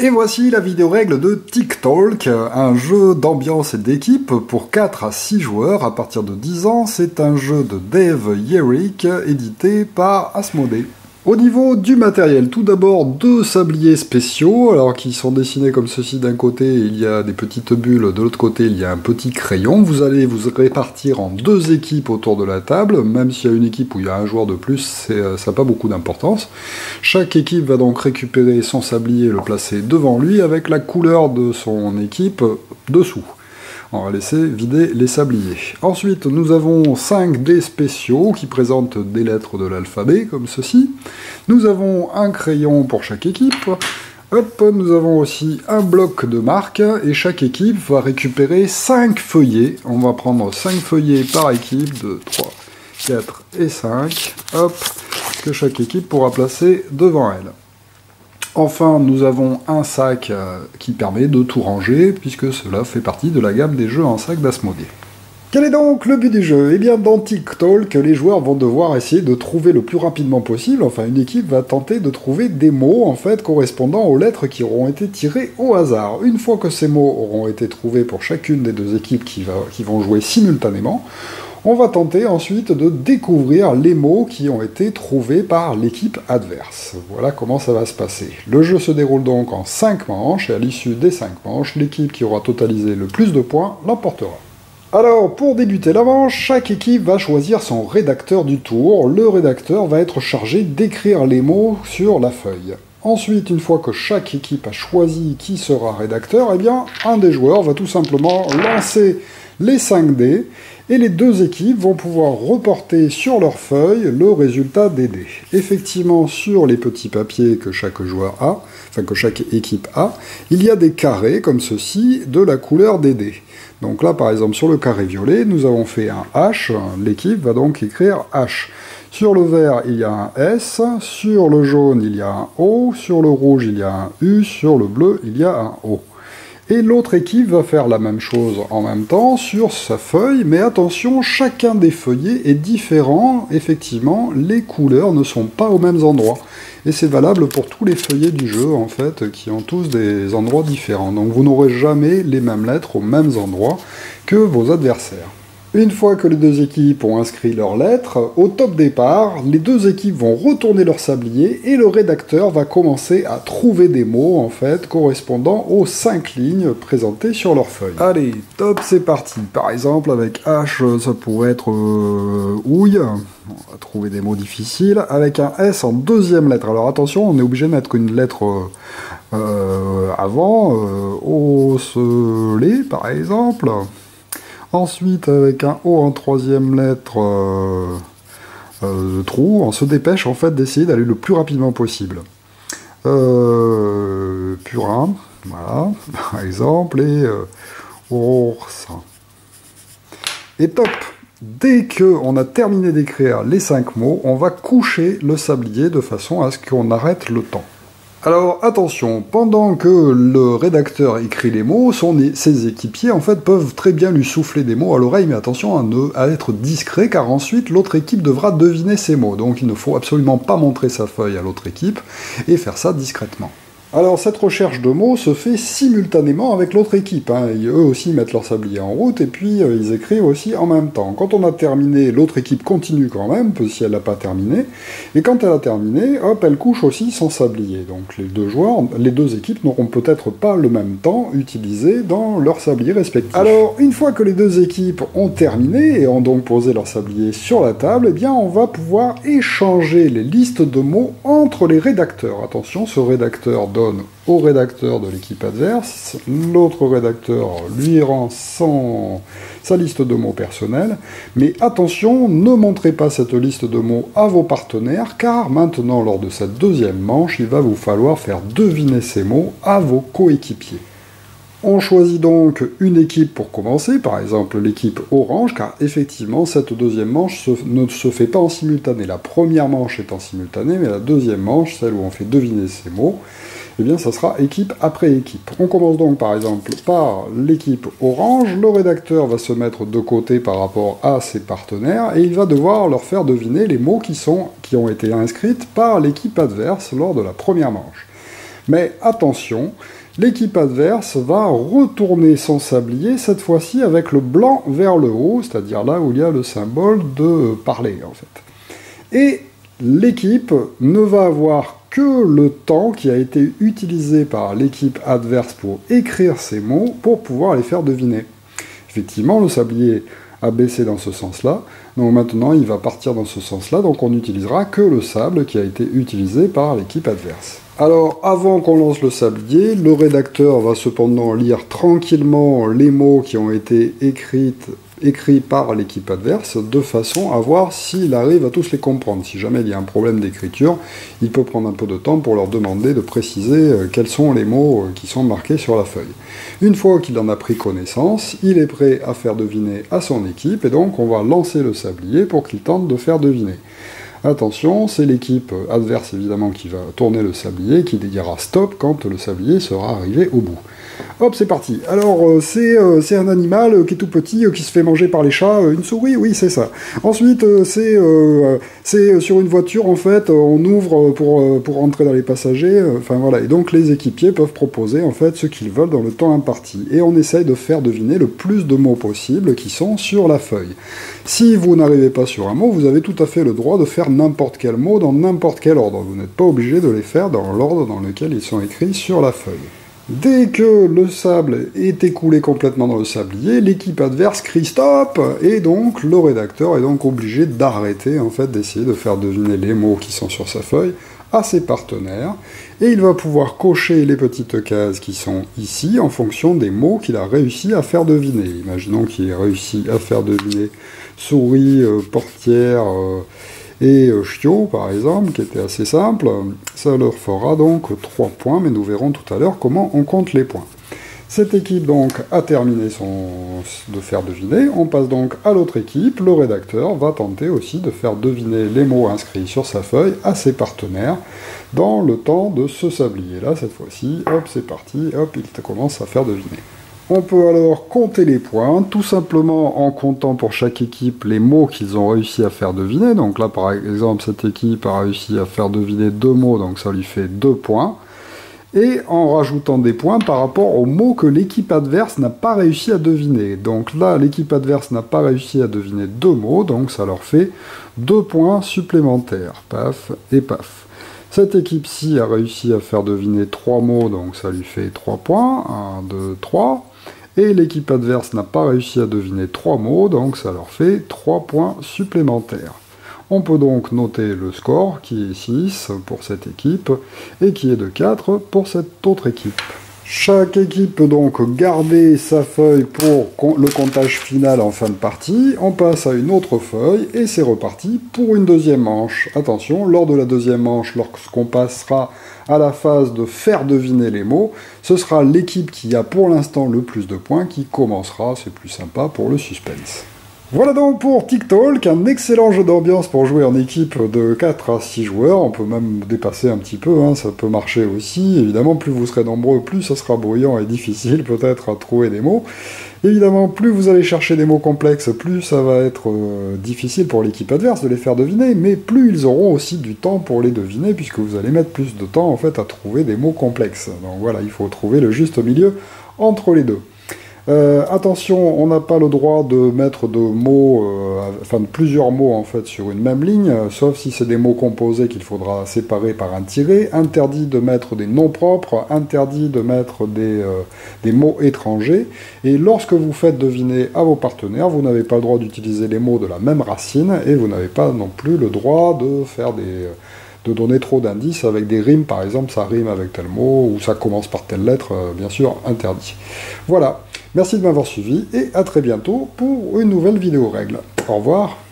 Et voici la vidéo règle de TikTalk, un jeu d'ambiance et d'équipe pour 4 à 6 joueurs à partir de 10 ans. C'est un jeu de Dave Yerrick, édité par Asmodée. Au niveau du matériel, tout d'abord 2 sabliers spéciaux, alors qui sont dessinés comme ceci. D'un côté, il y a des petites bulles, de l'autre côté, il y a un petit crayon. Vous allez vous répartir en 2 équipes autour de la table, même s'il y a une équipe où il y a un joueur de plus, ça n'a pas beaucoup d'importance. Chaque équipe va donc récupérer son sablier et le placer devant lui avec la couleur de son équipe dessous. On va laisser vider les sabliers. Ensuite, nous avons 5 dés spéciaux qui présentent des lettres de l'alphabet, comme ceci. Nous avons un crayon pour chaque équipe. Hop, nous avons aussi un bloc de marque, et chaque équipe va récupérer 5 feuillets. On va prendre 5 feuillets par équipe, 2, 3, 4 et 5. Hop, que chaque équipe pourra placer devant elle. Enfin, nous avons un sac qui permet de tout ranger, puisque cela fait partie de la gamme des jeux en sac d'Asmodée. Quel est donc le but du jeu? Eh bien, dans TikTalk, les joueurs vont devoir essayer de trouver le plus rapidement possible, enfin une équipe va tenter de trouver des mots, en fait, correspondant aux lettres qui auront été tirées au hasard. Une fois que ces mots auront été trouvés pour chacune des 2 équipes qui vont jouer simultanément, on va tenter ensuite de découvrir les mots qui ont été trouvés par l'équipe adverse. Voilà comment ça va se passer. Le jeu se déroule donc en 5 manches, et à l'issue des 5 manches, l'équipe qui aura totalisé le plus de points l'emportera. Alors, pour débuter la manche, chaque équipe va choisir son rédacteur du tour. Le rédacteur va être chargé d'écrire les mots sur la feuille. Ensuite, une fois que chaque équipe a choisi qui sera rédacteur, eh bien, un des joueurs va tout simplement lancer les 5 dés, et les 2 équipes vont pouvoir reporter sur leur feuille le résultat des dés. Effectivement, sur les petits papiers que chaque joueur a, enfin que chaque équipe a, il y a des carrés comme ceci de la couleur des dés. Donc là, par exemple, sur le carré violet, nous avons fait un H, l'équipe va donc écrire H. Sur le vert, il y a un S, sur le jaune, il y a un O, sur le rouge, il y a un U, sur le bleu, il y a un O. Et l'autre équipe va faire la même chose en même temps sur sa feuille, mais attention, chacun des feuillets est différent. Effectivement, les couleurs ne sont pas aux mêmes endroits. Et c'est valable pour tous les feuillets du jeu, en fait, qui ont tous des endroits différents. Donc vous n'aurez jamais les mêmes lettres aux mêmes endroits que vos adversaires. Une fois que les 2 équipes ont inscrit leurs lettres, au top départ, les 2 équipes vont retourner leur sablier et le rédacteur va commencer à trouver des mots, en fait, correspondant aux 5 lignes présentées sur leur feuille. Allez, top, c'est parti. Par exemple, avec H, ça pourrait être houille. On va trouver des mots difficiles. Avec un S en 2e lettre. Alors attention, on est obligé de mettre une lettre avant. Osselé, par exemple. Ensuite, avec un O en 3e lettre, trou, on se dépêche en fait d'essayer d'aller le plus rapidement possible. Purin, voilà, par exemple, et ours. Et top! Dès qu'on a terminé d'écrire les 5 mots, on va coucher le sablier de façon à ce qu'on arrête le temps. Alors attention, pendant que le rédacteur écrit les mots, ses équipiers en fait peuvent très bien lui souffler des mots à l'oreille, mais attention à être discret, car ensuite l'autre équipe devra deviner ces mots. Donc il ne faut absolument pas montrer sa feuille à l'autre équipe, et faire ça discrètement. Alors cette recherche de mots se fait simultanément avec l'autre équipe. Eux aussi mettent leur sablier en route et puis ils écrivent aussi en même temps. Quand on a terminé, l'autre équipe continue quand même, si elle n'a pas terminé. Et quand elle a terminé, hop, elle couche aussi son sablier. Donc les deux équipes n'auront peut-être pas le même temps utilisé dans leur sablier respectif. Alors une fois que les 2 équipes ont terminé et ont donc posé leur sablier sur la table, eh bien on va pouvoir échanger les listes de mots entre les rédacteurs. Attention, ce rédacteur donne au rédacteur de l'équipe adverse, l'autre rédacteur lui rend sa liste de mots personnels, mais attention, ne montrez pas cette liste de mots à vos partenaires, car maintenant, lors de cette 2e manche, il va vous falloir faire deviner ces mots à vos coéquipiers. On choisit donc une équipe pour commencer, par exemple l'équipe orange, car effectivement cette 2e manche ne se fait pas en simultané. La première manche est en simultané, mais la 2e manche, celle où on fait deviner ces mots, eh bien ça sera équipe après équipe. On commence donc par exemple par l'équipe orange, le rédacteur va se mettre de côté par rapport à ses partenaires, et il va devoir leur faire deviner les mots qui ont été inscrits par l'équipe adverse lors de la première manche. Mais attention, l'équipe adverse va retourner son sablier, cette fois-ci avec le blanc vers le haut, c'est-à-dire là où il y a le symbole de parler, en fait. Et l'équipe ne va avoir que le temps qui a été utilisé par l'équipe adverse pour écrire ces mots pour pouvoir les faire deviner. Effectivement, le sablier a baissé dans ce sens-là, donc maintenant il va partir dans ce sens-là, donc on n'utilisera que le sable qui a été utilisé par l'équipe adverse. Alors, avant qu'on lance le sablier, le rédacteur va cependant lire tranquillement les mots qui ont été écrits par l'équipe adverse, de façon à voir s'il arrive à tous les comprendre. Si jamais il y a un problème d'écriture, il peut prendre un peu de temps pour leur demander de préciser quels sont les mots qui sont marqués sur la feuille. Une fois qu'il en a pris connaissance, il est prêt à faire deviner à son équipe, et donc on va lancer le sablier pour qu'il tente de faire deviner. Attention, c'est l'équipe adverse évidemment qui va tourner le sablier, qui dira stop quand le sablier sera arrivé au bout. Hop, c'est parti. Alors, c'est un animal qui est tout petit, qui se fait manger par les chats, une souris, oui, c'est ça. Ensuite, c'est sur une voiture, en fait, on ouvre pour rentrer dans les passagers, enfin voilà. Et donc, les équipiers peuvent proposer, en fait, ce qu'ils veulent dans le temps imparti. Et on essaye de faire deviner le plus de mots possible qui sont sur la feuille. Si vous n'arrivez pas sur un mot, vous avez tout à fait le droit de faire n'importe quel mot dans n'importe quel ordre. Vous n'êtes pas obligé de les faire dans l'ordre dans lequel ils sont écrits sur la feuille. Dès que le sable est écoulé complètement dans le sablier, l'équipe adverse crie stop, et donc le rédacteur est donc obligé d'arrêter en fait d'essayer de faire deviner les mots qui sont sur sa feuille à ses partenaires, et il va pouvoir cocher les petites cases qui sont ici en fonction des mots qu'il a réussi à faire deviner. Imaginons qu'il ait réussi à faire deviner souris, portière, et chiot, par exemple, qui était assez simple. Ça leur fera donc 3 points, mais nous verrons tout à l'heure comment on compte les points. Cette équipe donc a terminé de faire deviner. On passe donc à l'autre équipe. Le rédacteur va tenter aussi de faire deviner les mots inscrits sur sa feuille à ses partenaires dans le temps de ce sablier. Là, cette fois-ci, hop, c'est parti, hop, il commence à faire deviner. On peut alors compter les points, tout simplement en comptant pour chaque équipe les mots qu'ils ont réussi à faire deviner. Donc là, par exemple, cette équipe a réussi à faire deviner 2 mots, donc ça lui fait 2 points. Et en rajoutant des points par rapport aux mots que l'équipe adverse n'a pas réussi à deviner. Donc là, l'équipe adverse n'a pas réussi à deviner 2 mots, donc ça leur fait 2 points supplémentaires. Paf et paf. Cette équipe-ci a réussi à faire deviner 3 mots, donc ça lui fait 3 points. 1, 2, 3. Et l'équipe adverse n'a pas réussi à deviner 3 mots, donc ça leur fait 3 points supplémentaires. On peut donc noter le score, qui est 6 pour cette équipe, et qui est de 4 pour cette autre équipe. Chaque équipe peut donc garder sa feuille pour le comptage final en fin de partie. On passe à une autre feuille, et c'est reparti pour une deuxième manche. Attention, lors de la deuxième manche, lorsqu'on passera à la phase de faire deviner les mots, ce sera l'équipe qui a pour l'instant le plus de points qui commencera, c'est plus sympa pour le suspense. Voilà donc pour TikTok, un excellent jeu d'ambiance pour jouer en équipe de 4 à 6 joueurs, on peut même dépasser un petit peu, hein, ça peut marcher aussi, évidemment plus vous serez nombreux, plus ça sera bruyant et difficile peut-être à trouver des mots. Évidemment, plus vous allez chercher des mots complexes, plus ça va être difficile pour l'équipe adverse de les faire deviner, mais plus ils auront aussi du temps pour les deviner, puisque vous allez mettre plus de temps en fait à trouver des mots complexes. Donc voilà, il faut trouver le juste milieu entre les deux. Attention, on n'a pas le droit de mettre de mots, enfin de plusieurs mots en fait sur une même ligne, sauf si c'est des mots composés qu'il faudra séparer par un tiret. Interdit de mettre des noms propres, interdit de mettre des mots étrangers. Et lorsque vous faites deviner à vos partenaires, vous n'avez pas le droit d'utiliser les mots de la même racine, et vous n'avez pas non plus le droit de faire de donner trop d'indices avec des rimes, par exemple, ça rime avec tel mot, ou ça commence par telle lettre, bien sûr, interdit. Voilà, merci de m'avoir suivi, et à très bientôt pour une nouvelle vidéo règle. Au revoir.